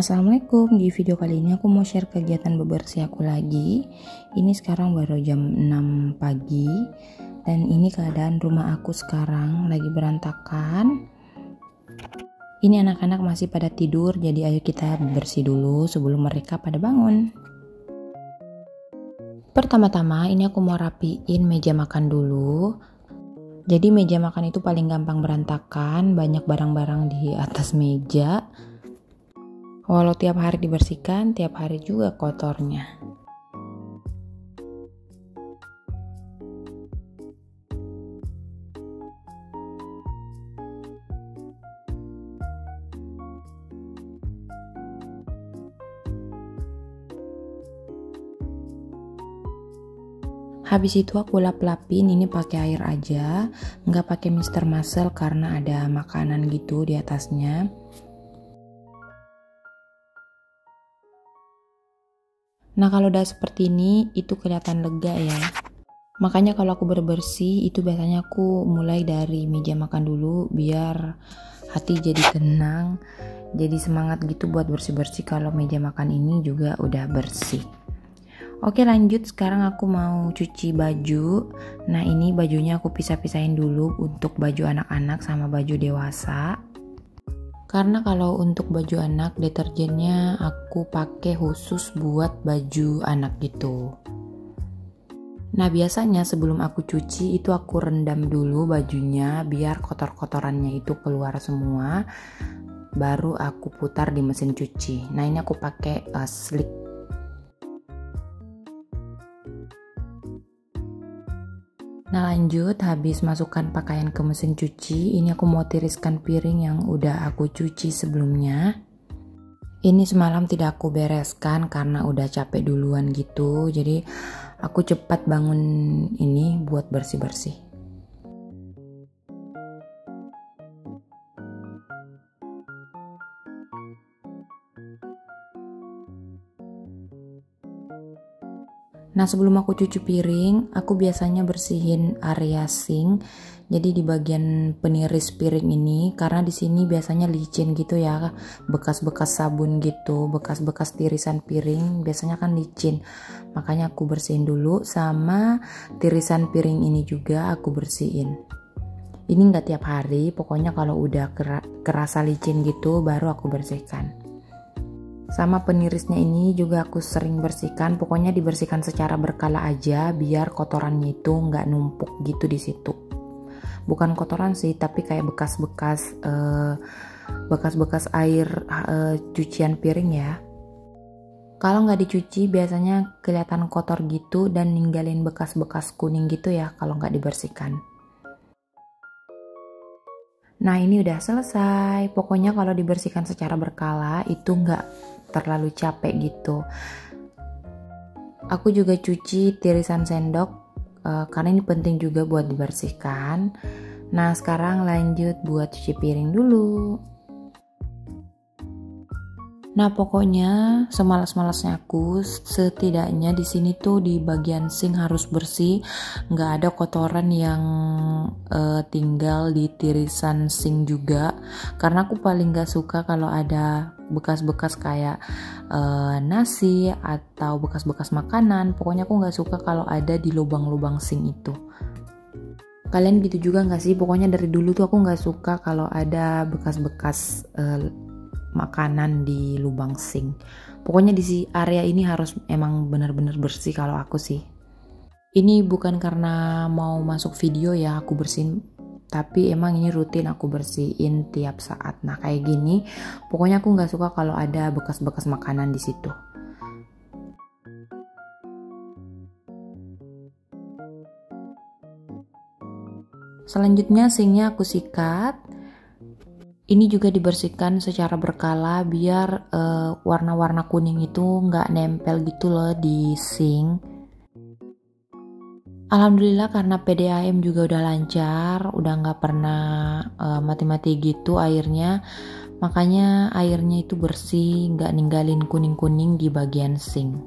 Assalamualaikum, di video kali ini aku mau share kegiatan bebersih aku lagi. Ini sekarang baru jam 6 pagi dan ini keadaan rumah aku sekarang lagi berantakan. Ini anak-anak masih pada tidur, jadi ayo kita bebersih dulu sebelum mereka pada bangun. Pertama-tama ini aku mau rapiin meja makan dulu. Jadi meja makan itu paling gampang berantakan, banyak barang-barang di atas meja. Walau tiap hari dibersihkan, tiap hari juga kotornya. Habis itu aku lap-lapin ini pakai air aja, nggak pakai Mr. Muscle karena ada makanan gitu di atasnya. Nah kalau udah seperti ini itu kelihatan lega ya. Makanya kalau aku bebersih itu biasanya aku mulai dari meja makan dulu biar hati jadi tenang, jadi semangat gitu buat bersih-bersih kalau meja makan ini juga udah bersih. Oke lanjut, sekarang aku mau cuci baju. Nah ini bajunya aku pisah-pisahin dulu untuk baju anak-anak sama baju dewasa. Karena kalau untuk baju anak deterjennya aku pakai khusus buat baju anak gitu. Nah biasanya sebelum aku cuci itu aku rendam dulu bajunya biar kotor-kotorannya itu keluar semua. Baru aku putar di mesin cuci. Nah ini aku pakai slick. Nah lanjut, habis masukkan pakaian ke mesin cuci, ini aku mau tiriskan piring yang udah aku cuci sebelumnya. Ini semalam tidak aku bereskan karena udah capek duluan gitu, jadi aku cepat bangun ini buat bersih-bersih. Nah sebelum aku cuci piring, aku biasanya bersihin area sink. Jadi di bagian peniris piring ini, karena di sini biasanya licin gitu ya, bekas-bekas sabun gitu, bekas-bekas tirisan piring, biasanya kan licin. Makanya aku bersihin dulu, sama tirisan piring ini juga aku bersihin. Ini nggak tiap hari, pokoknya kalau udah kerasa licin gitu, baru aku bersihkan. Sama penirisnya ini juga aku sering bersihkan, pokoknya dibersihkan secara berkala aja biar kotorannya itu nggak numpuk gitu di situ. Bukan kotoran sih, tapi kayak bekas-bekas air cucian piring ya. Kalau nggak dicuci biasanya kelihatan kotor gitu dan ninggalin bekas-bekas kuning gitu ya kalau nggak dibersihkan. Nah ini udah selesai, pokoknya kalau dibersihkan secara berkala itu nggak terlalu capek gitu. Aku juga cuci tirisan sendok karena ini penting juga buat dibersihkan. Nah sekarang lanjut buat cuci piring dulu. Nah pokoknya semalas-malasnya aku setidaknya di sini tuh di bagian sink harus bersih, nggak ada kotoran yang tinggal di tirisan sink juga. Karena aku paling nggak suka kalau ada bekas-bekas kayak nasi atau bekas-bekas makanan. Pokoknya aku nggak suka kalau ada di lubang-lubang sink itu. Kalian gitu juga nggak sih? Pokoknya dari dulu tuh aku nggak suka kalau ada bekas-bekas makanan di lubang sink. Pokoknya di area ini harus emang benar-benar bersih kalau aku sih. Ini bukan karena mau masuk video ya aku bersihin, tapi emang ini rutin aku bersihin tiap saat. Nah kayak gini, pokoknya aku nggak suka kalau ada bekas-bekas makanan di situ. Selanjutnya sinknya aku sikat. Ini juga dibersihkan secara berkala biar warna-warna kuning itu nggak nempel gitu loh di sink. Alhamdulillah karena PDAM juga udah lancar, udah nggak pernah mati-mati gitu airnya. Makanya airnya itu bersih, nggak ninggalin kuning-kuning di bagian sink.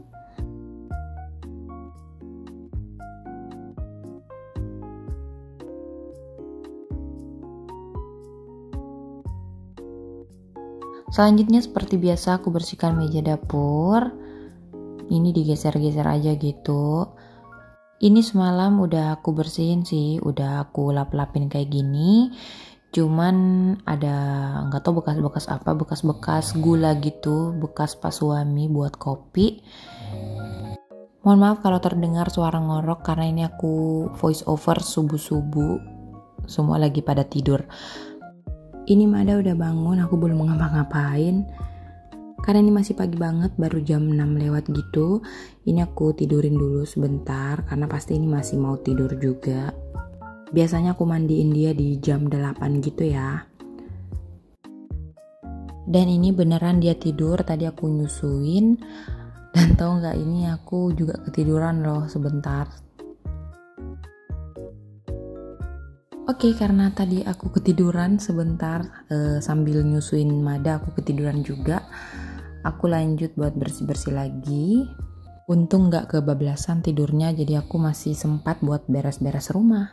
Selanjutnya seperti biasa aku bersihkan meja dapur. Ini digeser-geser aja gitu. Ini semalam udah aku bersihin sih, udah aku lap-lapin kayak gini. Cuman ada nggak tahu bekas-bekas apa, bekas-bekas gula gitu, bekas pas suami buat kopi. Mohon maaf kalau terdengar suara ngorok karena ini aku voice over subuh-subuh. Semua lagi pada tidur. Ini Mada udah bangun, aku belum ngapa-ngapain. Karena ini masih pagi banget, baru jam 6 lewat gitu. Ini aku tidurin dulu sebentar, karena pasti ini masih mau tidur juga. Biasanya aku mandiin dia di jam 8 gitu ya. Dan ini beneran dia tidur, tadi aku nyusuin. Dan tau gak, ini aku juga ketiduran loh sebentar. Oke, karena tadi aku ketiduran sebentar sambil nyusuin Mada, aku ketiduran juga. Aku lanjut buat bersih-bersih lagi. Untung gak kebablasan tidurnya, jadi aku masih sempat buat beres-beres rumah.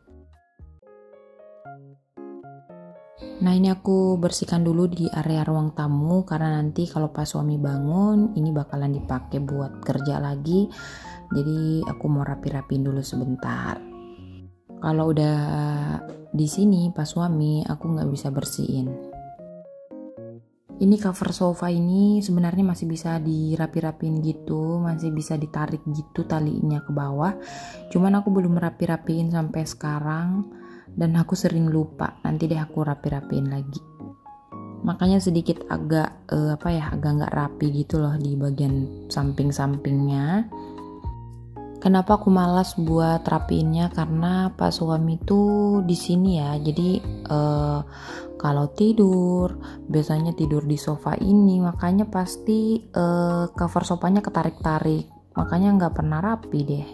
Nah, ini aku bersihkan dulu di area ruang tamu karena nanti kalau pas suami bangun ini bakalan dipakai buat kerja lagi. Jadi aku mau rapi-rapiin dulu sebentar. Kalau udah di sini pas suami aku nggak bisa bersihin. Ini cover sofa ini sebenarnya masih bisa dirapi-rapiin gitu, masih bisa ditarik gitu talinya ke bawah. Cuman aku belum rapi-rapiin sampai sekarang dan aku sering lupa. Nanti deh aku rapi-rapiin lagi. Makanya sedikit agak agak nggak rapi gitu loh di bagian samping-sampingnya. Kenapa aku malas buat rapiinnya? Karena Pak suami tuh di sini ya. Jadi kalau tidur biasanya tidur di sofa ini, makanya pasti cover sofanya ketarik-tarik. Makanya nggak pernah rapi deh.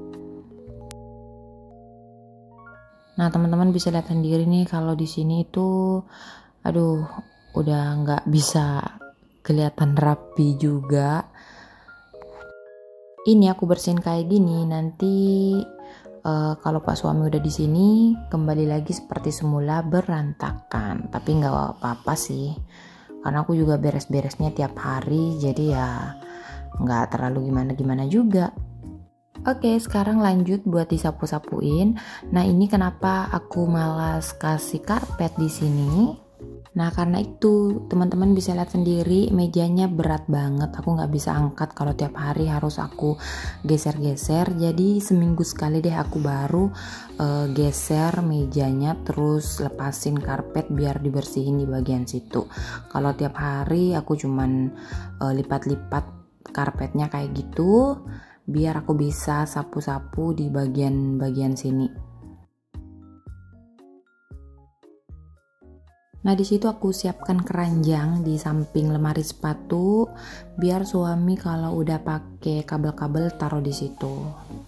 Nah, teman-teman bisa lihat sendiri nih kalau di sini itu udah nggak bisa kelihatan rapi juga. Ini aku bersihin kayak gini, nanti kalau Pak suami udah di sini kembali lagi seperti semula berantakan. Tapi nggak apa-apa sih, karena aku juga beres-beresnya tiap hari, jadi ya nggak terlalu gimana-gimana juga. Oke, sekarang lanjut buat disapu-sapuin. Nah, ini kenapa aku malas kasih karpet di sini? Nah, karena itu teman-teman bisa lihat sendiri mejanya berat banget. Aku nggak bisa angkat kalau tiap hari harus aku geser-geser. Jadi seminggu sekali deh aku baru geser mejanya, terus lepasin karpet biar dibersihin di bagian situ. Kalau tiap hari aku cuman lipat-lipat karpetnya kayak gitu, biar aku bisa sapu-sapu di bagian-bagian sini. Nah, di situ aku siapkan keranjang di samping lemari sepatu biar suami kalau udah pakai kabel-kabel taruh di situ.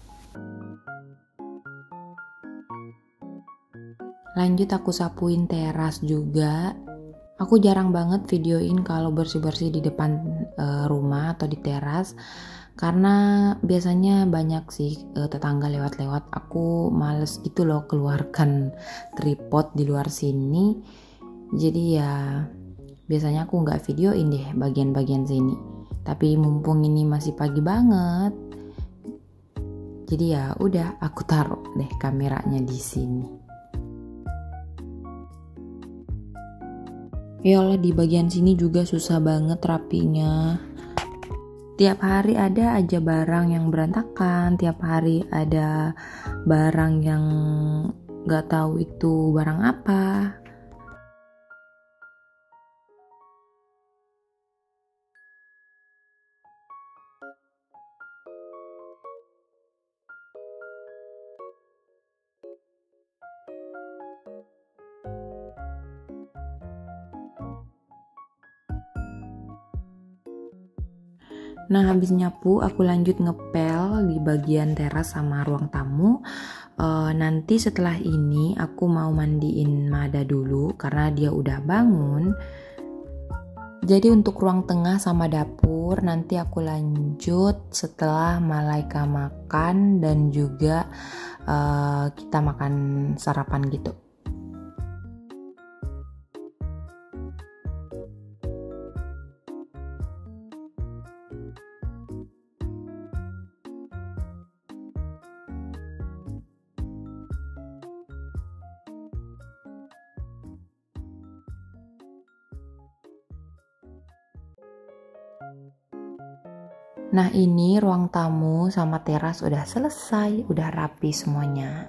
Lanjut aku sapuin teras juga. Aku jarang banget videoin kalau bersih-bersih di depan rumah atau di teras karena biasanya banyak sih tetangga lewat-lewat. Aku males gitu loh keluarkan tripod di luar sini. Jadi ya biasanya aku nggak videoin deh bagian-bagian sini. Tapi mumpung ini masih pagi banget, jadi ya udah aku taruh deh kameranya di sini. Yalah, di bagian sini juga susah banget rapinya. Tiap hari ada aja barang yang berantakan, tiap hari ada barang yang nggak tahu itu barang apa. Nah, habis nyapu aku lanjut ngepel di bagian teras sama ruang tamu. Nanti setelah ini aku mau mandiin Mada dulu karena dia udah bangun. Jadi untuk ruang tengah sama dapur nanti aku lanjut setelah Malaika makan dan juga kita makan sarapan gitu. Nah, ini ruang tamu sama teras udah selesai, udah rapi semuanya.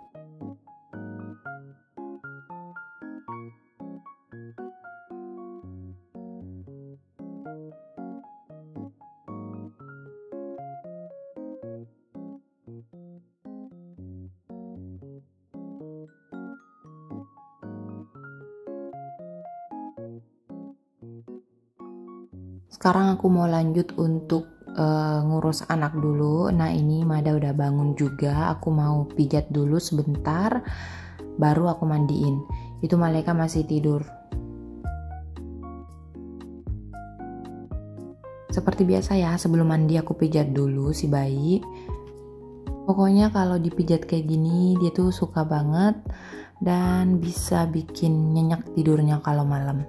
Sekarang aku mau lanjut untuk ngurus anak dulu. Nah, ini Mada udah bangun juga. Aku mau pijat dulu sebentar, baru aku mandiin. Itu Maleka masih tidur. Seperti biasa ya, sebelum mandi aku pijat dulu si bayi. Pokoknya kalau dipijat kayak gini, dia tuh suka banget dan bisa bikin nyenyak tidurnya kalau malam.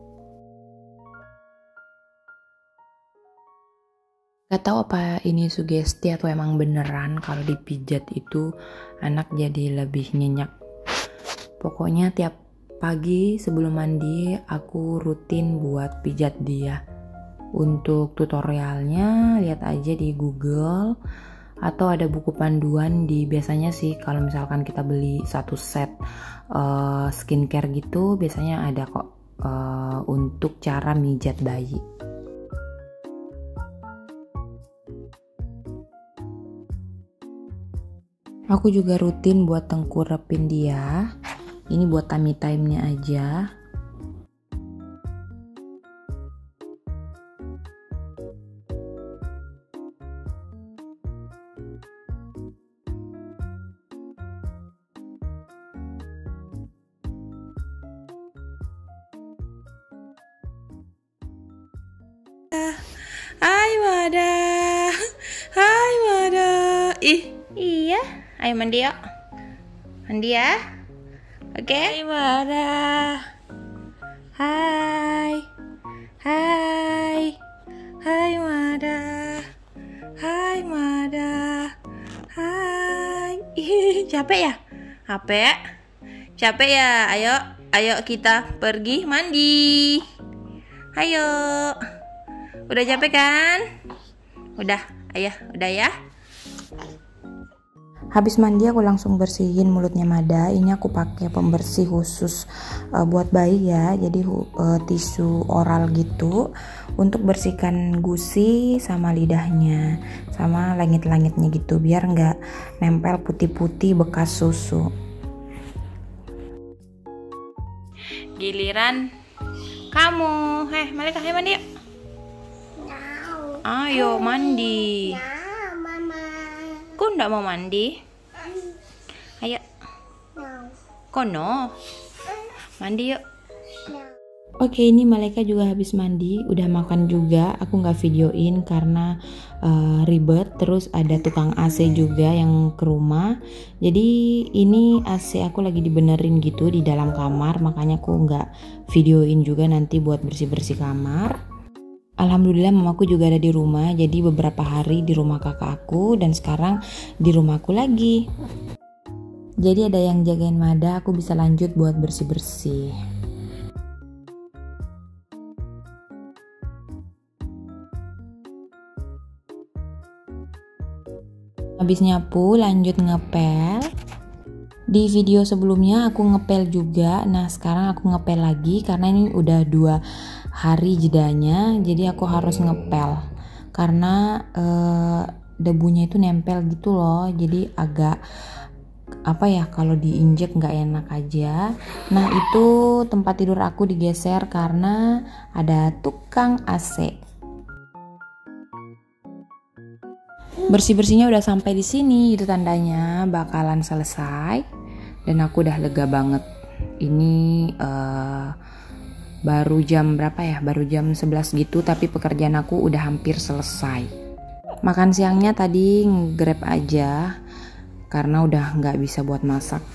Gak tahu apa ini sugesti atau emang beneran kalau dipijat itu anak jadi lebih nyenyak. Pokoknya tiap pagi sebelum mandi aku rutin buat pijat dia. Untuk tutorialnya lihat aja di Google atau ada buku panduan di biasanya sih kalau misalkan kita beli satu set skincare gitu biasanya ada kok untuk cara mijat bayi. Aku juga rutin buat tengkurapin dia. Ini buat tummy time-nya aja. Hai Mada. Hai Mada. Iya. Ayo mandi yuk. Mandi ya. Oke. Hai Mada. Hai. Hai. Hai Mada. Hai Mada. Hai. Capek ya? Capek? Capek ya? Ayo kita pergi mandi. Ayo. Udah capek kan? Udah, ayah, udah ya. Habis mandi aku langsung bersihin mulutnya Mada. Ini aku pakai pembersih khusus buat bayi ya. Jadi tisu oral gitu untuk bersihkan gusi sama lidahnya, sama langit-langitnya gitu biar nggak nempel putih-putih bekas susu. Giliran kamu, Malika, ayo mandi yuk. Ayo mandi. Mama. Kok enggak mau mandi? Ayo. Kono. Mandi yuk. Oke, ini Maleka juga habis mandi, udah makan juga. Aku nggak videoin karena ribet. Terus ada tukang AC juga yang ke rumah. Jadi ini AC aku lagi dibenerin gitu di dalam kamar, makanya aku nggak videoin juga nanti buat bersih-bersih kamar. Alhamdulillah mamaku juga ada di rumah, jadi beberapa hari di rumah kakak aku dan sekarang di rumahku lagi. Jadi ada yang jagain Mada, aku bisa lanjut buat bersih-bersih. Habis nyapu lanjut ngepel. Di video sebelumnya aku ngepel juga, nah sekarang aku ngepel lagi karena ini udah 2 hari jedanya, jadi aku harus ngepel karena debunya itu nempel gitu loh, jadi agak apa ya, kalau diinjek nggak enak aja. Nah itu tempat tidur aku digeser karena ada tukang AC. Bersih-bersihnya udah sampai di sini, itu tandanya bakalan selesai dan aku udah lega banget. Ini baru jam berapa ya? Baru jam 11 gitu, tapi pekerjaan aku udah hampir selesai. Makan siangnya tadi nge-grab aja karena udah nggak bisa buat masak.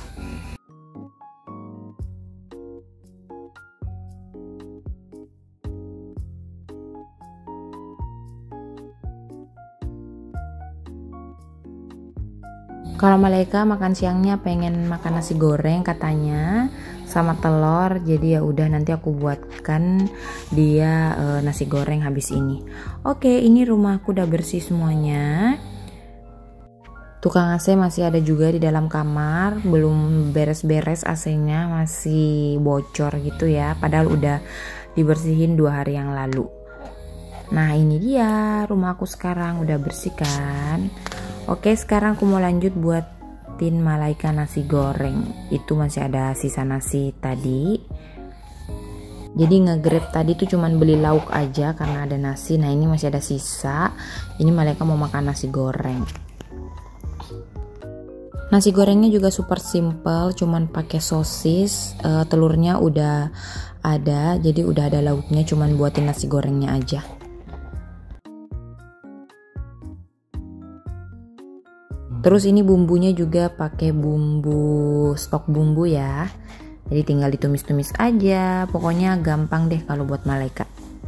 Kalau Malaika makan siangnya pengen makan nasi goreng katanya sama telur, jadi ya udah nanti aku buatkan dia nasi goreng habis ini. Oke, ini rumahku udah bersih semuanya. Tukang AC masih ada juga di dalam kamar, belum beres-beres AC-nya, masih bocor gitu ya, padahal udah dibersihin 2 hari yang lalu. Nah ini dia rumahku sekarang udah bersih kan. Oke, sekarang aku mau lanjut buatin Malaika nasi goreng. Itu masih ada sisa nasi tadi, jadi nge-grab tadi tuh cuman beli lauk aja karena ada nasi. Nah ini masih ada sisa, ini Malaika mau makan nasi goreng. Nasi gorengnya juga super simple, cuman pakai sosis, telurnya udah ada, jadi udah ada lauknya, cuman buatin nasi gorengnya aja. Terus ini bumbunya juga pakai bumbu stok bumbu ya, jadi tinggal ditumis-tumis aja, pokoknya gampang deh kalau buat Malaika.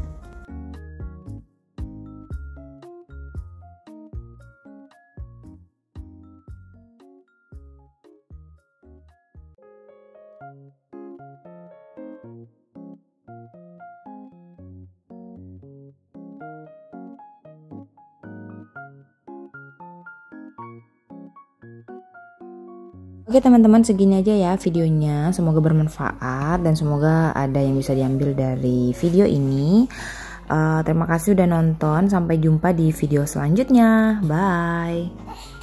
Oke teman-teman, segini aja ya videonya, semoga bermanfaat dan semoga ada yang bisa diambil dari video ini. Terima kasih udah nonton, sampai jumpa di video selanjutnya, bye.